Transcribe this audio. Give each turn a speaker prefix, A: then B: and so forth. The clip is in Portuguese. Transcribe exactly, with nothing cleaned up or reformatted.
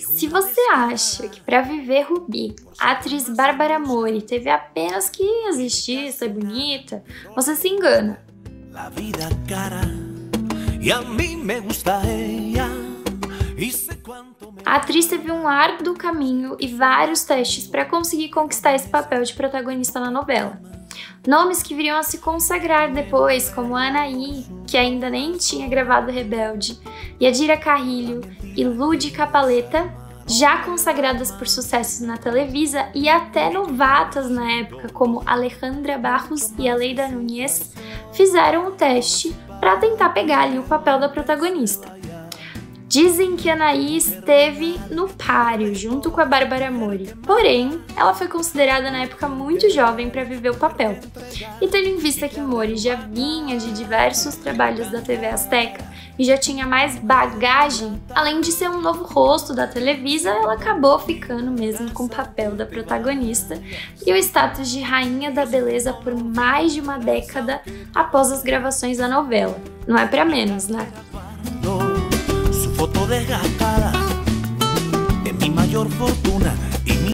A: Se você acha que para viver Rubi, a atriz Bárbara Mori teve apenas que existir, ser bonita, você se engana. A atriz teve um árduo caminho e vários testes para conseguir conquistar esse papel de protagonista na novela. Nomes que viriam a se consagrar depois, como a Anaí, que ainda nem tinha gravado Rebelde, Yadira Carrilho e Lúdica Paleta, já consagradas por sucessos na Televisa e até novatas na época, como Alejandra Barros e Aleida Nunes, fizeram o teste para tentar pegar ali o papel da protagonista. Dizem que a Anaí esteve no páreo junto com a Bárbara Mori, porém, ela foi considerada na época muito jovem para viver o papel. E tendo em vista que Mori já vinha de diversos trabalhos da T V Azteca e já tinha mais bagagem, além de ser um novo rosto da Televisa, ela acabou ficando mesmo com o papel da protagonista e o status de rainha da beleza por mais de uma década após as gravações da novela. Não é para menos, né? Foto desgastada.